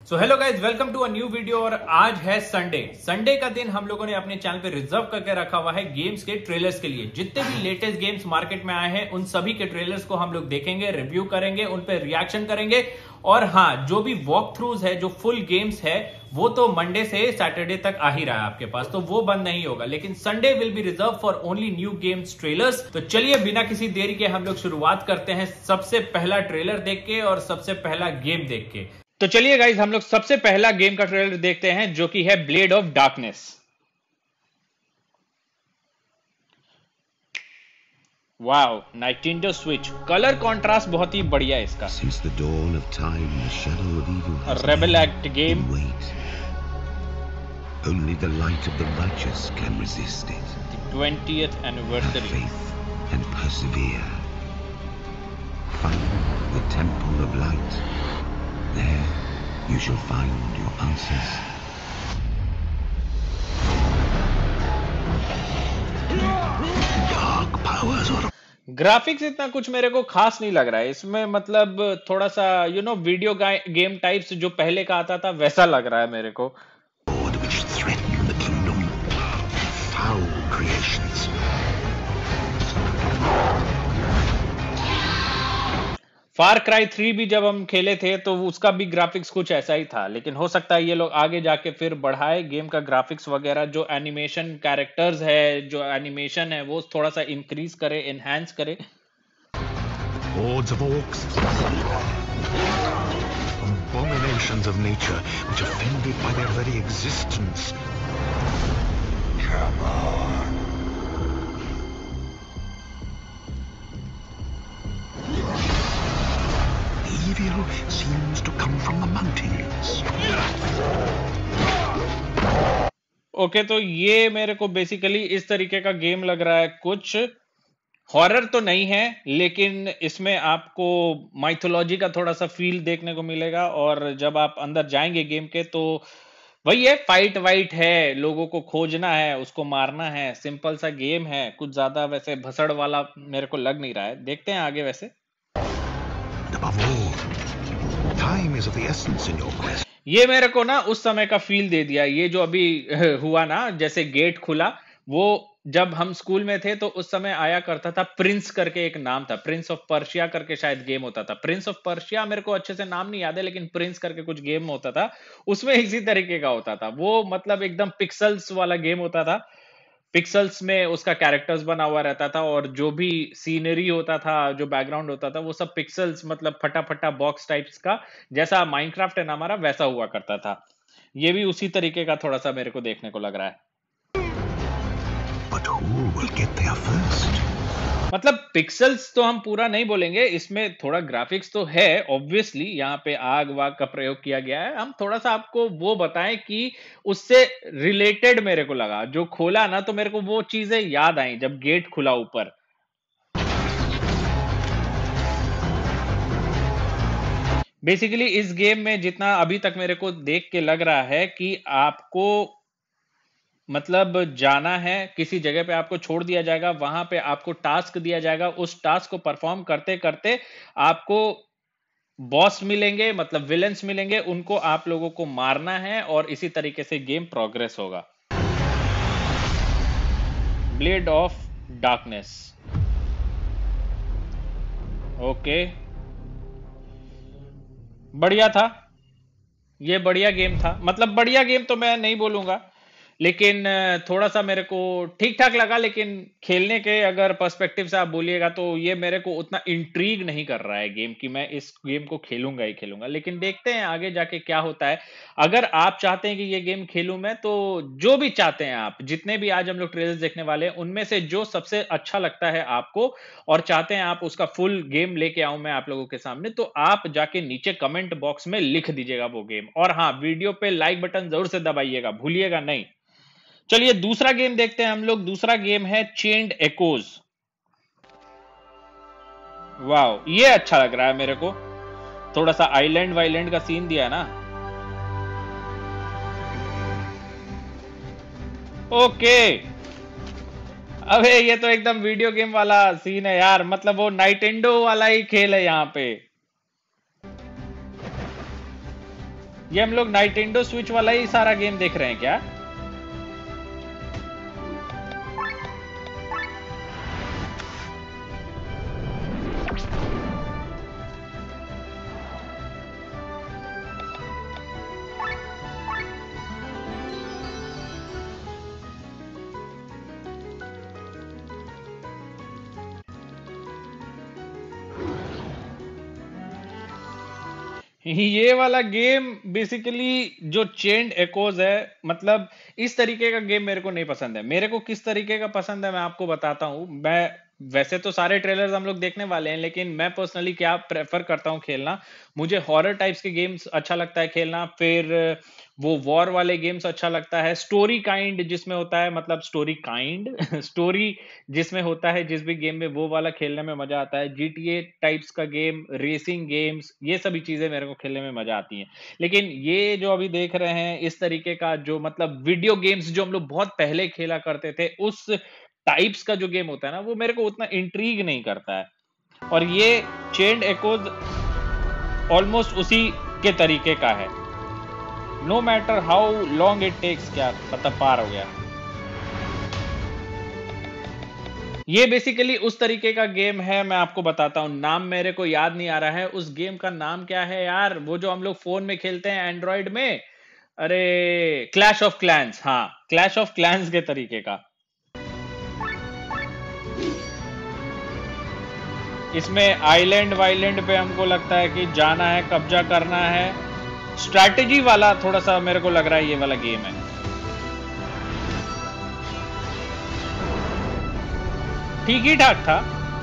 So hello guys, welcome to a new video. और आज है संडे का दिन हम लोगों ने अपने चैनल पे रिजर्व करके रखा हुआ है गेम्स के ट्रेलर्स के लिए। जितने भी लेटेस्ट गेम्स मार्केट में आए हैं उन सभी के ट्रेलर्स को हम लोग देखेंगे, रिव्यू करेंगे, उन पे रिएक्शन करेंगे। और हाँ, जो भी वॉक थ्रूज है, जो फुल गेम्स है, वो तो मंडे से सैटरडे तक आ ही रहा है आपके पास, तो वो बंद नहीं होगा। लेकिन Sunday will be reserve for only new games trailers. तो चलिए बिना किसी देरी के हम लोग शुरुआत करते हैं सबसे पहला ट्रेलर देख के और सबसे पहला गेम देख के। तो चलिए गाइज, हम लोग सबसे पहला गेम का ट्रेलर देखते हैं जो कि है blade of darkness. Wow, Nintendo Switch. Colour contrast बहुत ही बढ़िया है इसका। Since the dawn of time, the shadow of evil has Rebel Act game. wait. Only the light of the righteous can resist it. The 20th Have anniversary. faith and persevere. Find the temple of light. There you shall find your answers. Dark powers are graphics इतना कुछ मेरे को खास नहीं लग रहा है इसमें, मतलब थोड़ा सा वीडियो गेम टाइप्स जो पहले का आता था वैसा लग रहा है मेरे को। Lord which threaten the kingdom. Foul creations. Far cry 3 भी जब हम खेले थे तो उसका भी ग्राफिक्स कुछ ऐसा ही था, लेकिन हो सकता है ये लोग आगे जाके फिर बढ़ाए गेम का ग्राफिक्स वगैरह। जो एनिमेशन कैरेक्टर्स है, जो एनिमेशन है, वो थोड़ा सा इंक्रीज करे, एनहांस करे। Hordes of orcs, abominations of nature, which offended by their very existence. Come on. Evil seems to come from the mountains. Okay, तो ये मेरे को बेसिकली इस तरीके का गेम लग रहा है। कुछ हॉरर तो नहीं है, लेकिन इसमें आपको माइथोलॉजी का थोड़ा सा फील देखने को मिलेगा। और जब आप अंदर जाएंगे गेम के तो वही है, फाइट वाइट है, लोगों को खोजना है, उसको मारना है। सिंपल सा गेम है, कुछ ज्यादा वैसे भसड़ वाला मेरे को लग नहीं रहा है। देखते हैं आगे। वैसे And above all, time is of the essence in your quest. ये मेरे को ना उस समय का फील दे दिया। ये जो अभी हुआ ना, जैसे गेट खुला, वो जब हम स्कूल में थे तो उस समय आया करता था प्रिंस करके एक नाम था, प्रिंस ऑफ पर्शिया करके शायद गेम होता था। प्रिंस ऑफ पर्शिया मेरे को अच्छे से नाम नहीं याद है, लेकिन प्रिंस करके कुछ गेम होता था, उसमें इसी तरीके का होता था। वो मतलब एकदम पिक्सल्स वाला गेम होता था। पिक्सल्स में उसका कैरेक्टर्स बना हुआ रहता था और जो भी सीनरी होता था, जो बैकग्राउंड होता था, वो सब पिक्सल्स, मतलब फटा फटा बॉक्स टाइप्स का, जैसा माइनक्राफ्ट है ना हमारा, वैसा हुआ करता था। ये भी उसी तरीके का थोड़ा सा मेरे को देखने को लग रहा है। But who will get there first? मतलब पिक्सल्स तो हम पूरा नहीं बोलेंगे, इसमें थोड़ा ग्राफिक्स तो है ऑब्वियसली। यहाँ पे आग वाग का प्रयोग किया गया है। हम थोड़ा सा आपको वो बताएं कि उससे रिलेटेड मेरे को लगा। जो खोला ना तो मेरे को वो चीजें याद आई जब गेट खुला ऊपर। बेसिकली इस गेम में जितना अभी तक मेरे को देख के लग रहा है कि आपको मतलब जाना है किसी जगह पे, आपको छोड़ दिया जाएगा, वहां पे आपको टास्क दिया जाएगा। उस टास्क को परफॉर्म करते करते आपको बॉस मिलेंगे, मतलब विलेंस मिलेंगे, उनको आप लोगों को मारना है और इसी तरीके से गेम प्रोग्रेस होगा। Blade of darkness. ओके, बढ़िया था, ये बढ़िया गेम था। मतलब बढ़िया गेम तो मैं नहीं बोलूंगा, लेकिन थोड़ा सा मेरे को ठीक ठाक लगा। लेकिन खेलने के अगर पर्सपेक्टिव से आप बोलिएगा तो ये मेरे को उतना इंट्रीग नहीं कर रहा है गेम कि मैं इस गेम को खेलूंगा ही खेलूंगा। लेकिन देखते हैं आगे जाके क्या होता है। अगर आप चाहते हैं कि ये गेम खेलूं मैं, तो जो भी चाहते हैं आप, जितने भी आज हम लोग ट्रेलर्स देखने वाले हैं, उनमें से जो सबसे अच्छा लगता है आपको और चाहते हैं आप उसका फुल गेम लेके आऊं मैं आप लोगों के सामने, तो आप जाके नीचे कमेंट बॉक्स में लिख दीजिएगा वो गेम। और हाँ, वीडियो पे लाइक बटन जरूर से दबाइएगा, भूलिएगा नहीं। चलिए दूसरा गेम देखते हैं हम लोग। दूसरा गेम है चेन्ड एकोज। वाओ, ये अच्छा लग रहा है मेरे को। थोड़ा सा आइलैंड वाइलैंड का सीन दिया है ना। ओके, अबे ये तो एकदम वीडियो गेम वाला सीन है यार। मतलब वो नाइंटेंडो वाला ही खेल है यहाँ पे। ये हम लोग नाइटेंडो स्विच वाला ही सारा गेम देख रहे हैं क्या? ये वाला गेम बेसिकली जो चेन्ड एकोज है, मतलब इस तरीके का गेम मेरे को नहीं पसंद है। मेरे को किस तरीके का पसंद है मैं आपको बताता हूँ। मैं वैसे तो सारे ट्रेलर्स हम लोग देखने वाले हैं, लेकिन मैं पर्सनली क्या प्रेफर करता हूँ खेलना, मुझे हॉरर टाइप्स के गेम्स अच्छा लगता है खेलना, फिर वो वॉर वाले गेम्स अच्छा लगता है, स्टोरी काइंड जिसमें होता है, मतलब स्टोरी काइंड स्टोरी जिसमें होता है जिस भी गेम में, वो वाला खेलने में मजा आता है। जीटीए टाइप्स का गेम, रेसिंग गेम्स, ये सभी चीजें मेरे को खेलने में मजा आती हैं। लेकिन ये जो अभी देख रहे हैं इस तरीके का जो मतलब वीडियो गेम्स जो हम लोग बहुत पहले खेला करते थे, उस टाइप्स का जो गेम होता है ना, वो मेरे को उतना इंट्रीग नहीं करता है। और ये चेन्ड एकोज ऑलमोस्ट उसी के तरीके का है। No matter how long it takes, क्या पता पार हो गया। ये बेसिकली उस तरीके का गेम है, मैं आपको बताता हूं, नाम मेरे को याद नहीं आ रहा है। उस गेम का नाम क्या है यार, वो जो हम लोग फोन में खेलते हैं एंड्रॉइड में, अरे क्लैश ऑफ क्लैंस। हाँ, क्लैश ऑफ क्लैंस के तरीके का। इसमें आइलैंड वाइलैंड पे हमको लगता है कि जाना है, कब्जा करना है, स्ट्रैटेजी वाला थोड़ा सा मेरे को लग रहा है ये वाला गेम है। ठीक ही ठाक था।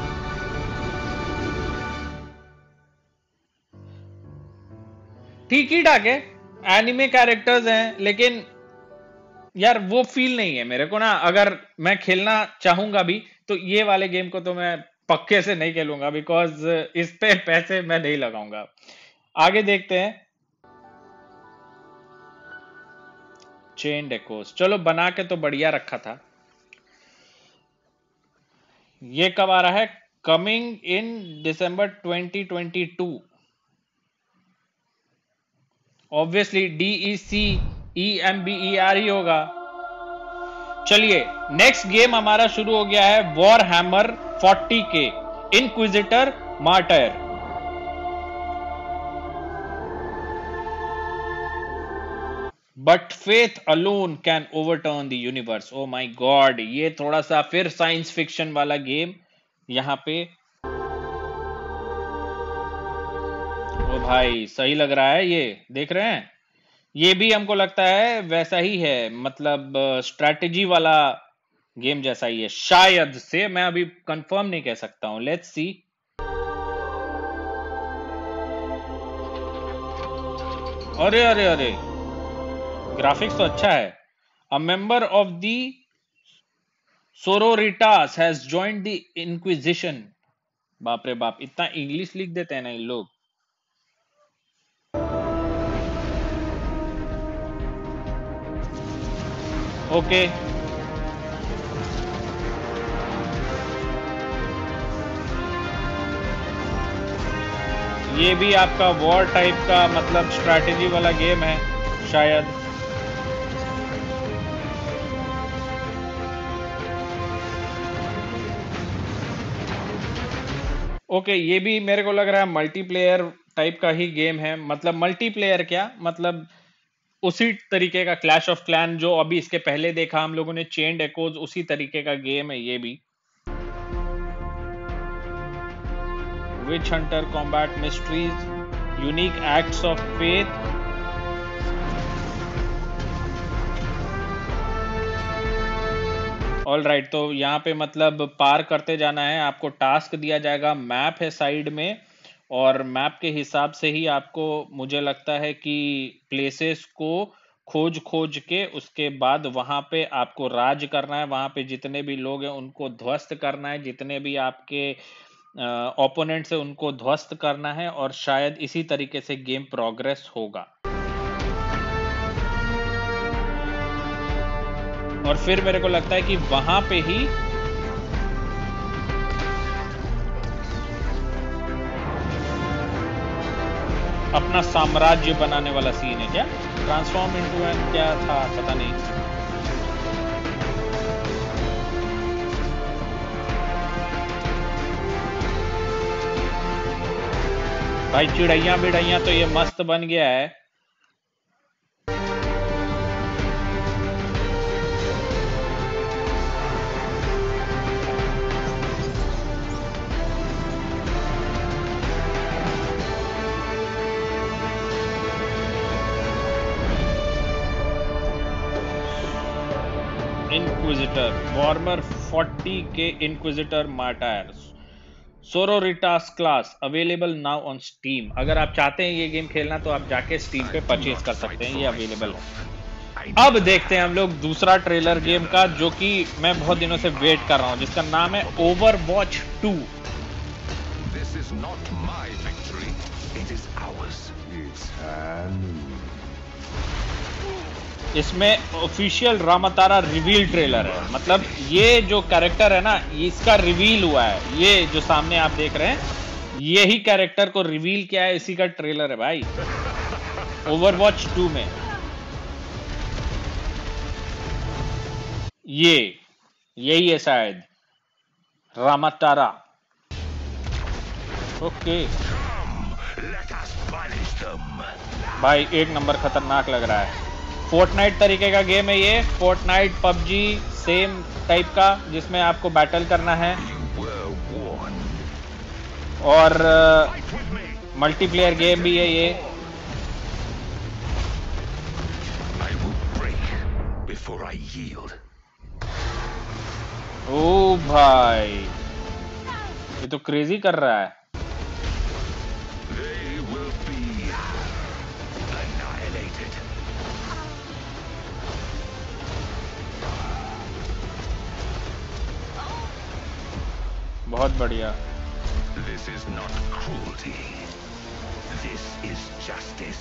ठीक ही ठाक है, एनिमे कैरेक्टर्स हैं, लेकिन यार वो फील नहीं है मेरे को ना। अगर मैं खेलना चाहूंगा भी तो ये वाले गेम को तो मैं पक्के से नहीं खेलूंगा, बिकॉज इस पे पैसे मैं नहीं लगाऊंगा। आगे देखते हैं। चेन्ड एकोज चलो बना के तो बढ़िया रखा था। ये कब आ रहा है? Coming in December 2022। Obviously DECEMBER ही होगा। चलिए नेक्स्ट गेम हमारा शुरू हो गया है, Warhammer 40K Inquisitor Martyr. But faith alone can overturn the universe. Oh my god, ये थोड़ा सा फिर साइंस फिक्शन वाला गेम यहां पे। ओ भाई सही लग रहा है, ये देख रहे हैं, ये भी हमको लगता है वैसा ही है, मतलब स्ट्रैटेजी वाला गेम जैसा ही है शायद से, मैं अभी कंफर्म नहीं कह सकता हूं। Let's see. अरे अरे अरे, ग्राफिक्स तो अच्छा है। A member of the Sororitas has joined the Inquisition. बाप रे बाप, इतना इंग्लिश लिख देते हैं ना इन लोग। ओके ये भी आपका वॉर टाइप का मतलब स्ट्रैटेजी वाला गेम है शायद। ओके ये भी मेरे को लग रहा है मल्टीप्लेयर टाइप का ही गेम है। मतलब मल्टीप्लेयर क्या, मतलब उसी तरीके का क्लैश ऑफ क्लैन जो अभी इसके पहले देखा हम लोगों ने, चेन्ड एकोज, उसी तरीके का गेम है ये भी। Witch hunter combat mysteries, unique acts of faith. All right, तो यहाँ पे मतलब पार करते जाना है आपको, टास्क दिया जाएगा, मैप है साइड में, और मैप के हिसाब से ही आपको मुझे लगता है कि प्लेसेस को खोज खोज के उसके बाद वहां पे आपको राज करना है, वहां पे जितने भी लोग हैं उनको ध्वस्त करना है, जितने भी आपके ओपोनेंट्स है उनको ध्वस्त करना है, और शायद इसी तरीके से गेम प्रोग्रेस होगा। और फिर मेरे को लगता है कि वहां पे ही अपना साम्राज्य बनाने वाला सीन है क्या? ट्रांसफॉर्म इनटू एन क्या था पता नहीं। भाई चिड़ैया बिड़ैया तो ये मस्त बन गया है। Inquisitor, Warhammer 40 के Inquisitor Martyrs, Sororitas class available now on Steam। अगर आप चाहते हैं ये गेम खेलना तो आप जाके Steam पे परचेज कर सकते हैं, ये अवेलेबल है। अब देखते हैं हम लोग दूसरा ट्रेलर गेम का, जो कि मैं बहुत दिनों से वेट कर रहा हूं, जिसका नाम है Overwatch 2। This is not my victory. It is ours. It's इसमें ऑफिशियल रामातारा रिवील ट्रेलर है, मतलब ये जो कैरेक्टर है ना, इसका रिवील हुआ है। ये जो सामने आप देख रहे हैं, यही कैरेक्टर को रिवील किया है, इसी का ट्रेलर है भाई ओवरवॉच 2 में। यही है शायद रामातारा। ओके भाई, एक नंबर खतरनाक लग रहा है। फोर्टनाइट तरीके का गेम है ये, फोर्टनाइट पबजी सेम टाइप का, जिसमें आपको बैटल करना है और मल्टीप्लेयर गेम भी है ये। ओ भाई, ये तो क्रेजी कर रहा है। बहुत बढ़िया। This is not cruelty. This is justice.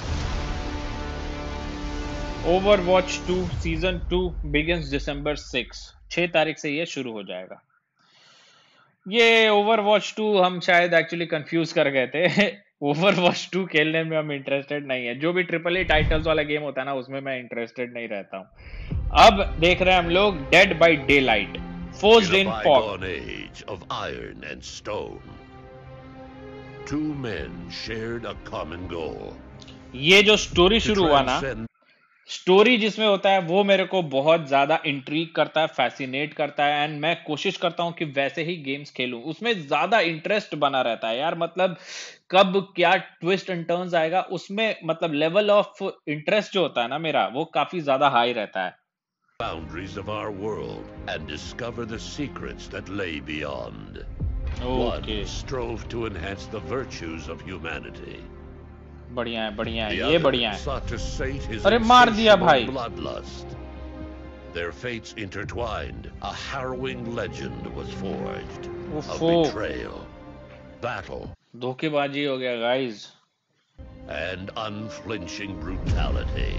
Overwatch 2 season 2 begins December 6 तारीख से ये शुरू हो जाएगा। ये Overwatch 2 हम शायद एक्चुअली कंफ्यूज कर गए थे। Overwatch 2 खेलने में हम इंटरेस्टेड नहीं है। जो भी ट्रिपल ए टाइटल्स वाला गेम होता है ना, उसमें मैं इंटरेस्टेड नहीं रहता हूँ। अब देख रहे हैं हम लोग Dead by Daylight, forged in fog age of iron and stone, two men shared a common goal। ये जो स्टोरी शुरू हुआ ना, स्टोरी जिसमें होता है वो मेरे को बहुत ज्यादा इंट्रीग करता है, फैसिनेट करता है, एंड मैं कोशिश करता हूं कि वैसे ही गेम्स खेलूं। उसमें ज्यादा इंटरेस्ट बना रहता है यार, मतलब कब क्या ट्विस्ट एंड टर्न्स आएगा उसमें, मतलब लेवल ऑफ इंटरेस्ट जो होता है ना मेरा, वो काफी ज्यादा हाई रहता है। Boundaries of our world and discover the secrets that lay beyond। One strove to enhance the virtues of humanity। बढ़िया है, ये बढ़िया है। sought to sate his अरे मार दिया भाई। bloodlust। Their fates intertwined, a harrowing legend was forged of betrayal, battle, धोखेबाजी हो गया guys, and unflinching brutality।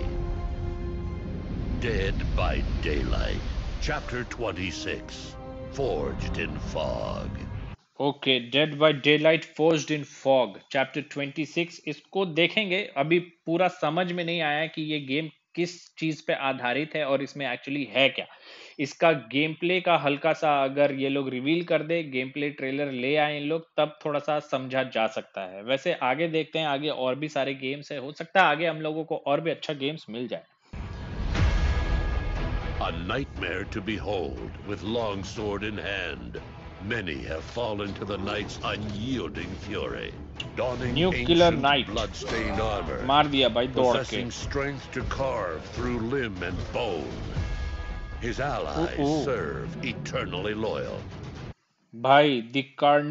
Dead by Daylight, Chapter 26, Forged in Fog। Okay, Dead by Daylight Forged in Fog chapter 26, इसको देखेंगे। अभी पूरा समझ में नहीं आया कि ये गेम किस चीज पे आधारित है और इसमें एक्चुअली है क्या। इसका गेम प्ले का हल्का सा अगर ये लोग रिवील कर दे, गेम प्ले ट्रेलर ले आए इन लोग, तब थोड़ा सा समझा जा सकता है। वैसे आगे देखते हैं, आगे और भी सारे गेम्स है, हो सकता है आगे हम लोगों को और भी अच्छा गेम्स मिल जाए। A nightmare to behold, with longsword in hand, many have fallen to the knight's unyielding fury, donning Nuclear ancient Knight, blood-stained armor, मार दिया भाई दौड़ के। possessing strength to carve through limb and bone. His allies serve eternally loyal। भाई the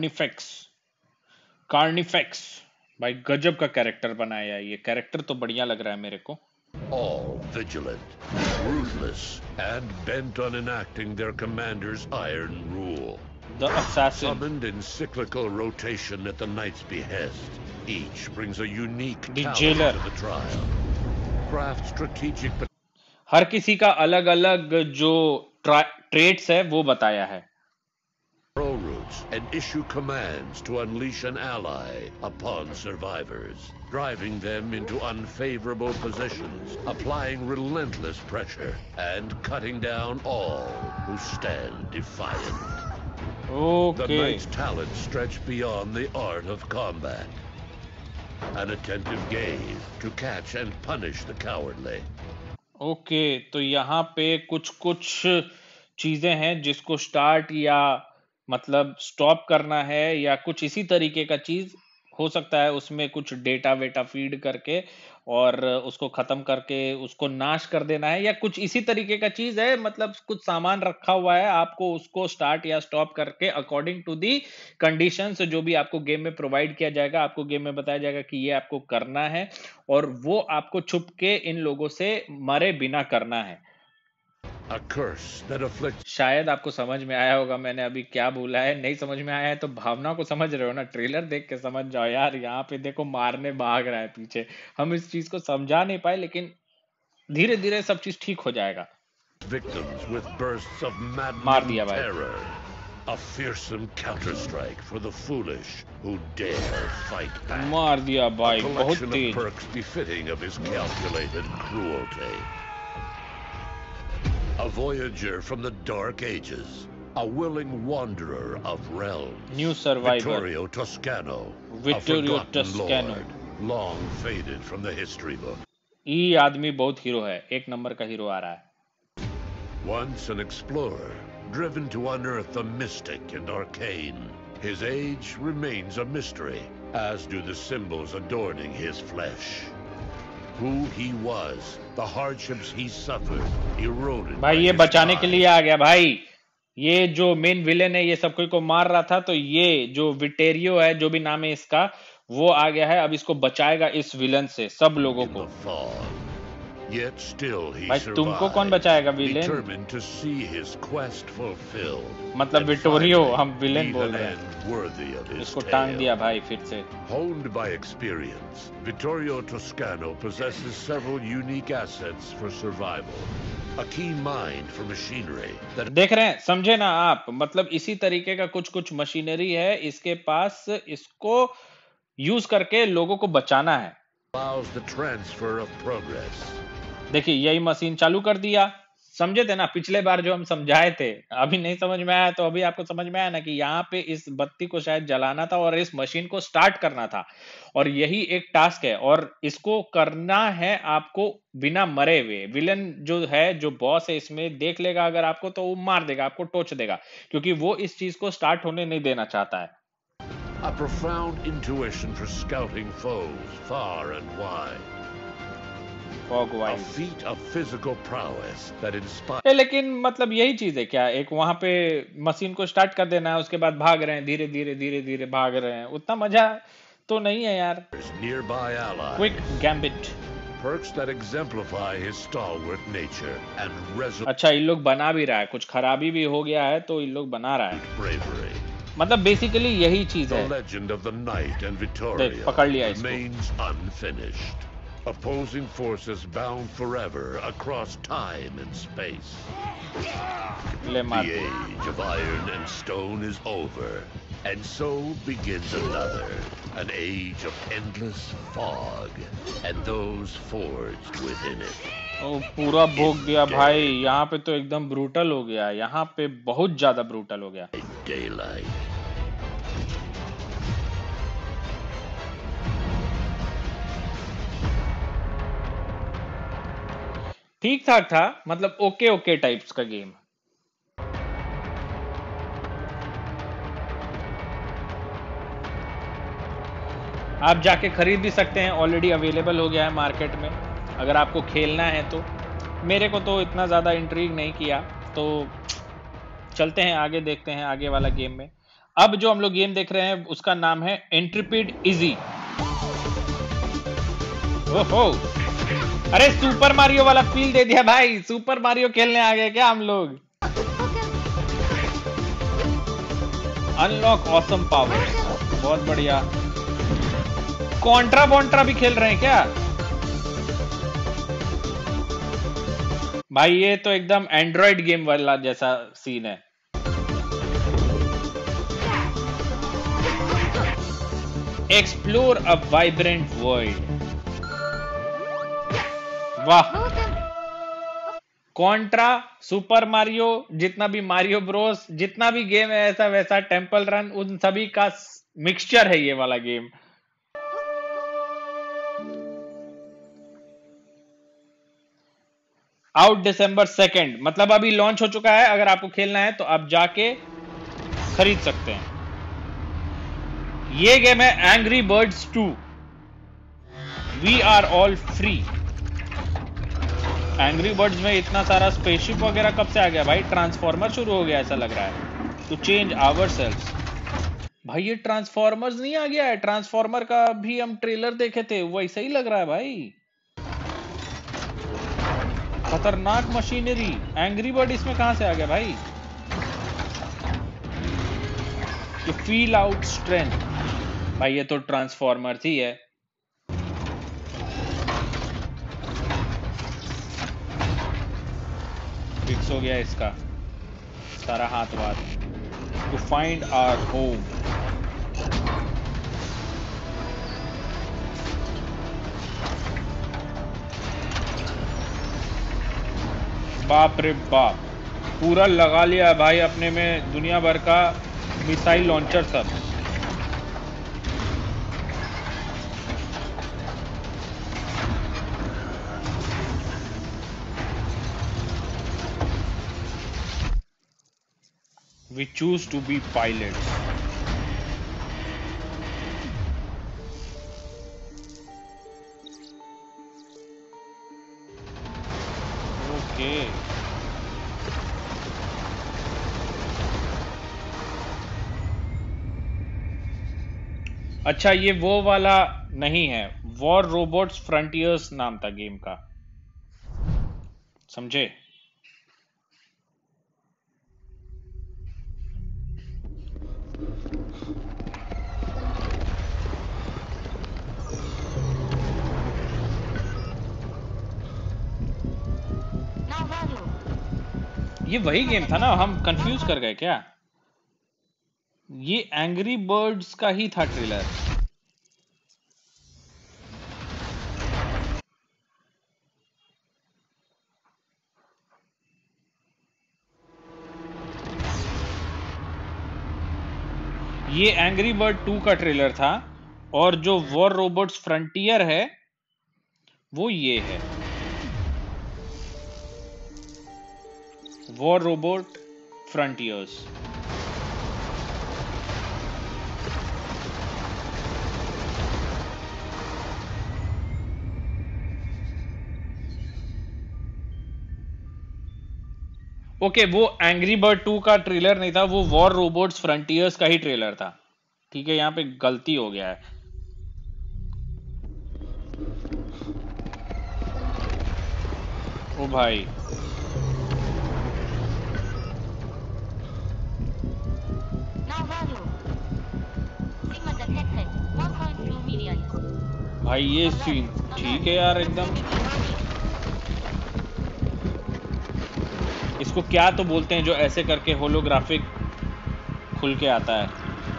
Carnifex भाई गजब का character बनाया है। ये कैरेक्टर तो बढ़िया लग रहा है मेरे को। All vigilant, ruthless, and bent on enacting their commander's iron rule। The assassin, summoned in cyclical rotation at the knight's behest, each brings a unique the talent jailer to the trial। Craft strategic, हर किसी का अलग अलग जो traits है वो बताया है। arrow roots secrets and issue commands to unleash an ally upon survivors, driving them into unfavorable positions, applying relentless pressure, and cutting down all who stand defiant. The knight's talents stretch beyond the art of combat. An attentive gaze to catch and punish the cowardly. तो यहाँ पे कुछ चीजें हैं जिसको start या मतलब stop करना है, या कुछ इसी तरीके का चीज हो सकता है। उसमें कुछ डेटा वेटा फीड करके और उसको खत्म करके उसको नाश कर देना है, या कुछ इसी तरीके का चीज है। मतलब कुछ सामान रखा हुआ है, आपको उसको स्टार्ट या स्टॉप करके अकॉर्डिंग टू दी कंडीशंस जो भी आपको गेम में प्रोवाइड किया जाएगा, आपको गेम में बताया जाएगा कि ये आपको करना है, और वो आपको छुप के इन लोगों से मरे बिना करना है। A curse that afflicts... शायद आपको समझ में आया होगा मैंने अभी क्या बोला है। नहीं समझ में आया है तो भावना को समझ रहे हो ना, ट्रेलर देख के समझ जाओ यार। यहाँ पे देखो मारने भाग रहा है पीछे। हम इस चीज को समझा नहीं पाए, लेकिन धीरे धीरे सब चीज ठीक हो जाएगा। Victims with bursts of मार दिया maddening भाई। terror. A fearsome counter-strike for the foolish who dare fight back. मार दिया भाई, A बहुत collection of Tej. perks befitting of his calculated cruelty. A voyager from the Dark Ages, a willing wanderer of realms. New survivor. Vittorio Toscano, Vittorio a forgotten Toscano. lord, long faded from the history book. ये आदमी बहुत hero है, एक number का hero आ रहा है। Once an explorer, driven to unearth the mystic and arcane, his age remains a mystery, as do the symbols adorning his flesh. Who he was, the hardships he suffered, eroded भाई by ये his बचाने के pride. लिए आ गया भाई। ये जो main villain है, ये सब कोई को मार रहा था, तो ये जो विटेरियो है, जो भी नाम है इसका, वो आ गया है। अब इसको बचाएगा इस विलन से, सब लोगों In को। the fog. Yet still he भाई तुमको कौन survived, बचाएगा villain? determined to see his quest fulfilled. मतलब and विटोरियो, finally हम विलेन meet बोल an रहे हैं। end worthy of his इसको टांग tale. दिया भाई फिर से। Honed by experience, Vittorio Toscano possesses several unique assets for survival. A keen mind for machinery that देख रहे हैं, समझे ना आप? मतलब इसी तरीके का कुछ मशीनरी है इसके पास, इसको यूज करके लोगों को बचाना है। allows the transfer of progress. देखिए यही मशीन चालू कर दिया। समझे थे ना पिछले बार जो हम समझाए थे? अभी नहीं समझ में आया तो अभी आपको समझ में आया ना कि यहाँ पे इस बत्ती को शायद जलाना था और इस मशीन को स्टार्ट करना था, और यही एक टास्क है, और इसको करना है आपको बिना मरे हुए। विलन जो है, जो बॉस है इसमें, देख लेगा अगर आपको तो वो मार देगा, आपको टोच देगा, क्योंकि वो इस चीज को स्टार्ट होने नहीं देना चाहता है। A profound intuition for scouting foes far and wide. Fog A wise. feat of physical prowess that inspires लेकिन मतलब यही चीज है क्या? एक वहां पे मशीन को स्टार्ट कर देना है, उसके बाद भाग रहे हैं, धीरे धीरे भाग रहे हैं। उतना मजा तो नहीं है यार। nearby allies. Quick gambit. Perks that exemplify his stalwart nature and resolute अच्छा, इन लोग बना भी रहा है, कुछ खराबी भी हो गया है तो इन लोग बना रहा है। bravery. मतलब बेसिकली यही चीज The है। legend of the knight and देख, Vittorio पकड़ लिया इसको। remains unfinished. Opposing forces bound forever across time and space. ले मार The दिया। age of iron and stone is over, and so begins another, an age of endless fog, and those forged within it. ओ पूरा भोग दिया भाई। यहाँ पे तो एकदम ब्रूटल हो गया, यहाँ पे बहुत ज्यादा ब्रूटल हो गया। Daylight. ठीक ठाक था, मतलब ओके टाइप्स का गेम। आप जाके खरीद भी सकते हैं, ऑलरेडी अवेलेबल हो गया है मार्केट में, अगर आपको खेलना है तो। मेरे को तो इतना ज़्यादा इंट्रीग नहीं किया, तो चलते हैं आगे, देखते हैं आगे वाला गेम में। अब जो हम लोग गेम देख रहे हैं उसका नाम है इंट्रिपिड इजी। ओहो, अरे सुपर मारियो वाला फील दे दिया भाई। सुपर मारियो खेलने आ गए क्या हम लोग? अनलॉक ऑसम पावर, बहुत बढ़िया। कॉन्ट्रा भी खेल रहे हैं क्या भाई? ये तो एकदम एंड्रॉइड गेम वाला जैसा सीन है। Explore a vibrant world. वाह। कॉन्ट्रा, सुपर मारियो, जितना भी मारियो ब्रोस, जितना भी गेम है ऐसा वैसा, टेंपल रन, उन सभी का मिक्सचर है ये वाला गेम। आउट December 2, मतलब अभी लॉन्च हो चुका है। अगर आपको खेलना है तो आप जाके खरीद सकते हैं। ये गेम है Angry Birds 2 we are all free. Angry Birds में इतना सारा स्पेसशिप वगैरह कब से आ गया भाई? ट्रांसफॉर्मर शुरू हो गया ऐसा लग रहा है। To change ourselves. भाई ये ट्रांसफॉर्मर्स नहीं आ गया है? ट्रांसफॉर्मर का भी हम ट्रेलर देखे थे, वैसा ही लग रहा है भाई। खतरनाक मशीनरी। एंग्री बर्ड इसमें कहां से आ गया भाई? To feel out strength. भाई ये तो ट्रांसफॉर्मर ही है। फिक्स हो गया इसका सारा हाथ वाथ। To find our home. बाप रे बाप, पूरा लगा लिया भाई अपने में दुनिया भर का मिसाइल लॉन्चर सब। We choose to be pilots. Okay. अच्छा ये वो वाला नहीं है, वॉर रोबोट्स फ्रंटियर्स नाम था गेम का, समझे? ये वही गेम था ना, हम कंफ्यूज कर गए क्या? ये एंग्री बर्ड्स का ही था ट्रेलर। ये एंग्री बर्ड 2 का ट्रेलर था, और जो वॉर रोबोट्स फ्रंटियर है वो ये है, वॉर रोबोट फ्रंटियर्स। ओके, वो एंग्री बर्ड 2 का ट्रेलर नहीं था, वो वॉर रोबोट्स फ्रंटियर्स का ही ट्रेलर था। ठीक है, यहां पे गलती हो गया है। ओ भाई, भाई ये सीन ठीक है यार एकदम। इसको क्या तो बोलते हैं जो ऐसे करके होलोग्राफिक खुल के आता है।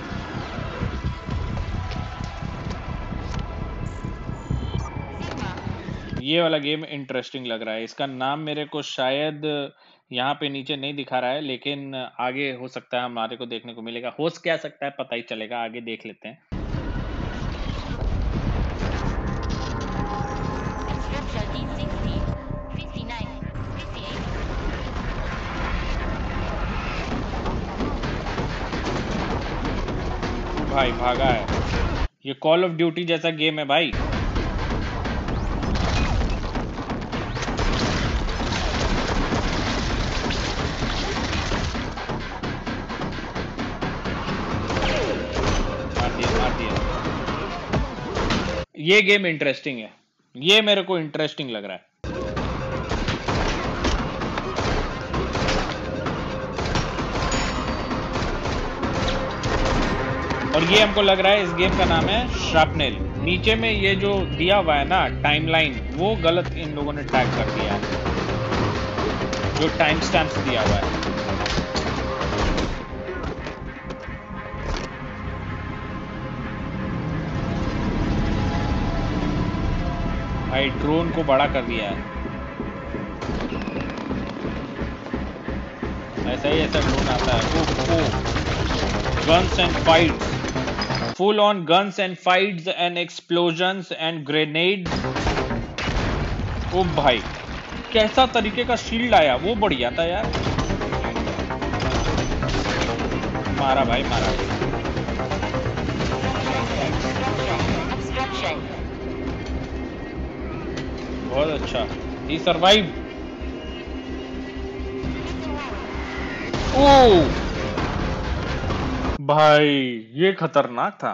ये वाला गेम इंटरेस्टिंग लग रहा है। इसका नाम मेरे को शायद यहाँ पे नीचे नहीं दिखा रहा है, लेकिन आगे हो सकता है हमारे को देखने को मिलेगा। हो क्या सकता है पता ही चलेगा, आगे देख लेते हैं। भाई भागा है, ये कॉल ऑफ ड्यूटी जैसा गेम है भाई। मार दिया। ये गेम इंटरेस्टिंग है, ये मेरे को इंटरेस्टिंग लग रहा है। और ये हमको लग रहा है इस गेम का नाम है श्रापनेल। नीचे में ये जो दिया हुआ है ना टाइमलाइन, वो गलत इन लोगों ने टैग कर दिया है, जो टाइम स्टैम्प्स दिया हुआ है। भाई ड्रोन को बड़ा कर दिया है, ऐसा ही ऐसा ड्रोन आता है। Guns and fights, full on guns and fights and explosions and grenades. Oh भाई कैसा तरीके का शील्ड आया, वो बढ़िया था यार। मारा भाई मारा। बहुत अच्छा, ही सर्वाइव। ओ भाई ये खतरनाक था।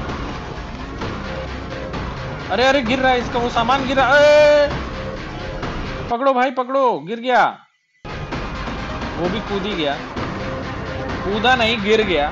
अरे अरे गिर रहा है इसका, वो सामान गिर रहा है। पकड़ो भाई पकड़ो, गिर गया। वो भी कूद ही गया, कूदा नहीं गिर गया।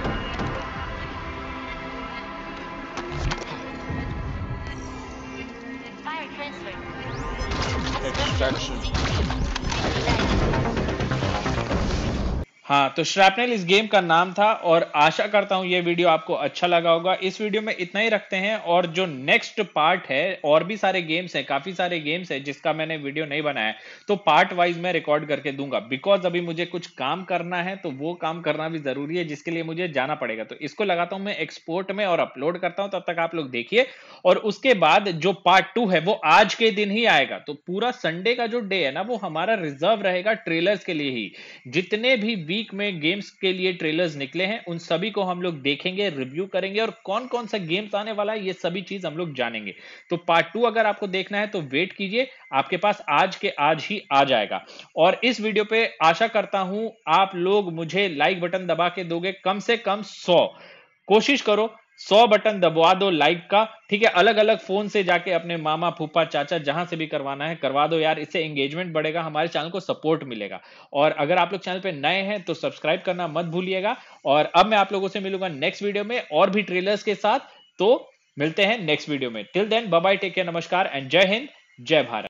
हाँ, तो श्रैपनेल इस गेम का नाम था और आशा करता हूं ये वीडियो आपको अच्छा लगा होगा। इस वीडियो में इतना ही रखते हैं, और जो नेक्स्ट पार्ट है, और भी सारे गेम्स हैं, काफी सारे गेम्स हैं जिसका मैंने वीडियो नहीं बनाया है, तो पार्ट वाइज मैं रिकॉर्ड करके दूंगा। बिकॉज अभी मुझे कुछ काम करना है, तो वो काम करना भी जरूरी है, जिसके लिए मुझे जाना पड़ेगा। तो इसको लगाता हूं मैं एक्सपोर्ट में और अपलोड करता हूं। तब तक आप लोग देखिए, और उसके बाद जो पार्ट 2 है वो आज के दिन ही आएगा। तो पूरा संडे का जो डे है ना, वो हमारा रिजर्व रहेगा ट्रेलर्स के लिए ही। जितने भी वीक में गेम्स के लिए ट्रेलर्स निकले हैं, उन सभी को हम लोग देखेंगे, रिव्यू करेंगे, और कौन कौन सा गेम्स आने वाला है ये सभी चीज हम लोग जानेंगे। तो पार्ट 2 अगर आपको देखना है तो वेट कीजिए, आपके पास आज के आज ही आ जाएगा। और इस वीडियो पे आशा करता हूं आप लोग मुझे लाइक बटन दबा के दोगे, कम से कम 100। कोशिश करो 100 बटन दबवा दो लाइक का, ठीक है। अलग अलग फोन से जाके अपने मामा फूफा चाचा जहां से भी करवाना है करवा दो यार, इससे एंगेजमेंट बढ़ेगा, हमारे चैनल को सपोर्ट मिलेगा। और अगर आप लोग चैनल पे नए हैं तो सब्सक्राइब करना मत भूलिएगा। और अब मैं आप लोगों से मिलूंगा नेक्स्ट वीडियो में और भी ट्रेलर्स के साथ। तो मिलते हैं नेक्स्ट वीडियो में। Till then bye bye, take care, नमस्कार एंड जय हिंद, जय भारत।